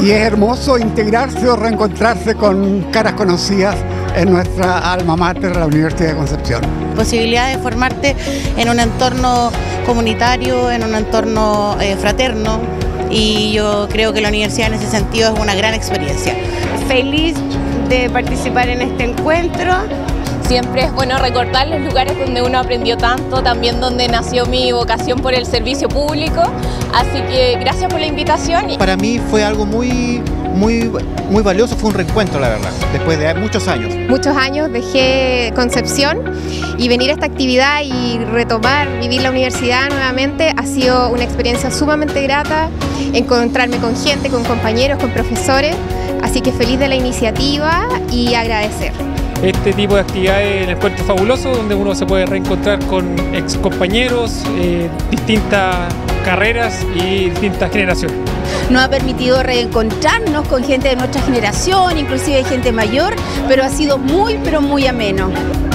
y es hermoso integrarse o reencontrarse con caras conocidas en nuestra alma mater, la Universidad de Concepción. Posibilidad de formarte en un entorno comunitario, en un entorno fraterno, y yo creo que la universidad en ese sentido es una gran experiencia. Feliz de participar en este encuentro. Siempre es bueno recordar los lugares donde uno aprendió tanto, también donde nació mi vocación por el servicio público, así que gracias por la invitación. Para mí fue algo muy valioso, fue un reencuentro, la verdad, después de muchos años. Muchos años dejé Concepción y venir a esta actividad y retomar, vivir la universidad nuevamente ha sido una experiencia sumamente grata, encontrarme con gente, con compañeros, con profesores, así que feliz de la iniciativa y agradecer. Este tipo de actividades el encuentro fabuloso, donde uno se puede reencontrar con ex compañeros, distintas carreras y distintas generaciones. Nos ha permitido reencontrarnos con gente de nuestra generación, inclusive gente mayor, pero ha sido muy, pero muy ameno.